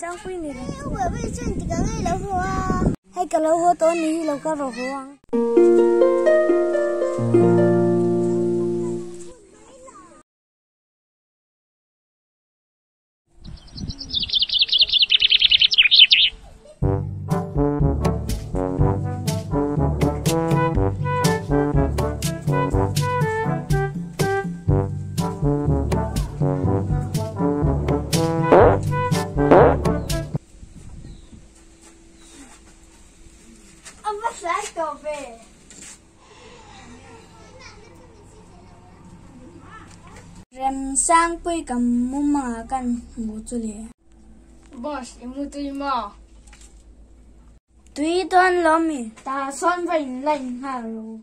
sang pui ni hay cả lâu hoa to ni lâu cả rồi hoa rem sang pui kam muma kan mu chule boss imu tui mo tui don lomi ta son vain lain halo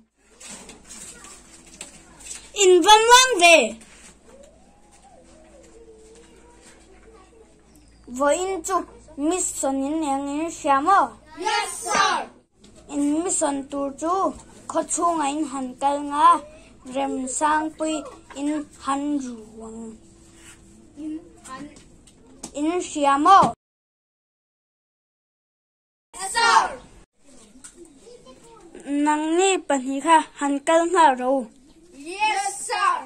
in van wang ve voin chu mission in yang shamo yes sir in mission tur chu khochunga in hankal nga rem sang pui in han ruang in shamo yes sir nang ni pani kha hankal nga ro yes sir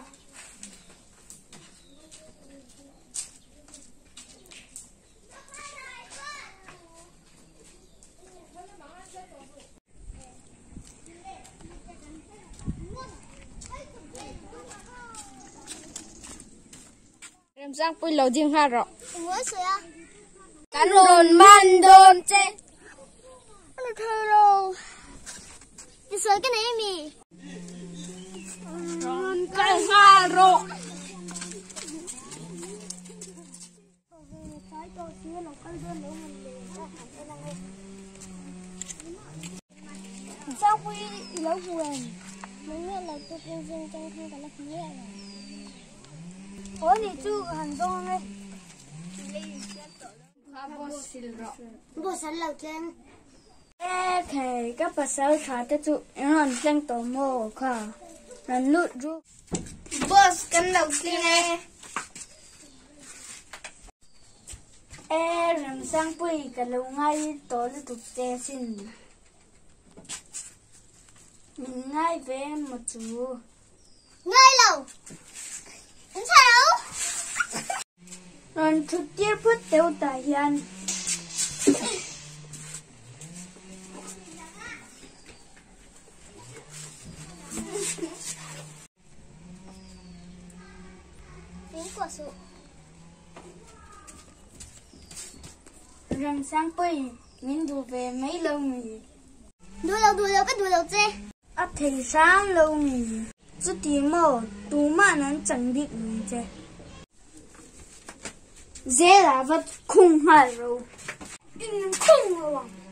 rem sang pui lo ding ha ro kan ron man don che ano thalo đi soi cái này mi ron kan ha ro sao quy lâu buồn mình nghe là tôi kinh doanh trong không phải là nghe rồi ủa thì chú hàng đông ấy bố sẵn lâu trên ê thầy các bà sao khá tới chú nó lên tổ mô khá nó lụt ru boss kan lo kine ê rằm sang bùi cả lâu ngay tổ lụt tục tê xin mình ngay về một chú ngay lâu anh sao rồi chút tiết phút tiêu tài hiền tiếng của sự rằm sang bùi mình đủ về mấy lâu mì đuôi lâu cái đuôi lâu chứ ấp thầy sáng lâu mì chút tiền mồ tú mà nó chẳng định mì chứ dễ là vật khung hại rồi khung rồi